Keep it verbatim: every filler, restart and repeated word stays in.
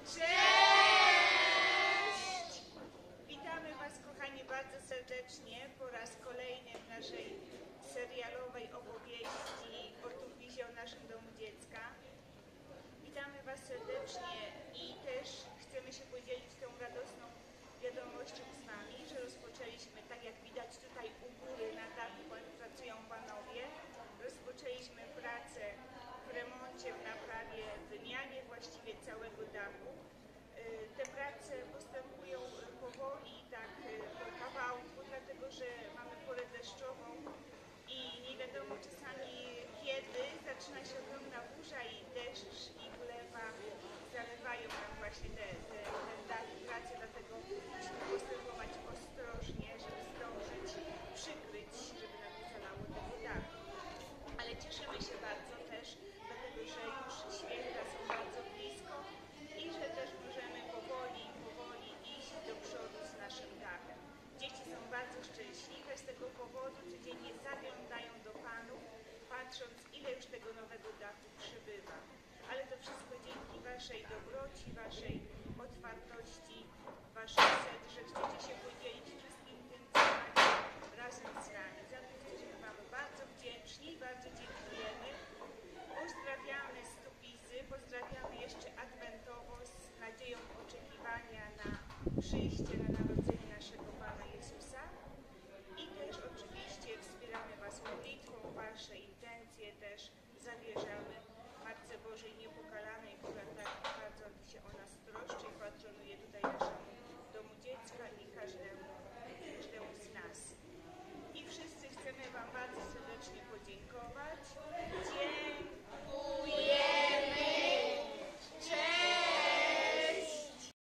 Cześć! Witamy Was, kochani, bardzo serdecznie po raz kolejny w naszej serialowej opowieści o Turbizie, o naszym domu dziecka. Witamy Was serdecznie i też chcemy się podzielić tą radosną wiadomością z Wami, że rozpoczęliśmy, tak jak widać tutaj u góry na dachu pracują Panowie, rozpoczęliśmy pracę w remoncie, w naprawie, w wymianie właściwie całego dachu. Te prace postępują powoli, tak po kawałku, dlatego że mamy porę deszczową i nie wiadomo czasami kiedy zaczyna się ogromna burza i deszcz i wlewa zalewają nam właśnie te, te, ten dach i prace, dlatego musimy postępować ostrożnie, żeby zdążyć przykryć, żeby nam nie zalało tego dachu. Ale cieszymy się bardzo też, dlatego że już święta są bardzo blisko i że też możemy powoli, powoli iść do przodu z naszym dachem. Dzieci są bardzo szczęśliwe z tego powodu, codziennie zaglądają do Panów, patrząc, ile już tego nowego dachu przybywa. Ale to wszystko dzięki Waszej dobroci, Waszej otwartości, Waszych serc, że chcecie się podzielić wszystkim tym, co macie razem z nami. Za to jesteśmy Wam bardzo wdzięczni, bardzo dziękujemy. Pozdrawiamy z Tubizy, pozdrawiamy jeszcze adwentowo z nadzieją oczekiwania na przyjście, na narodzenie naszego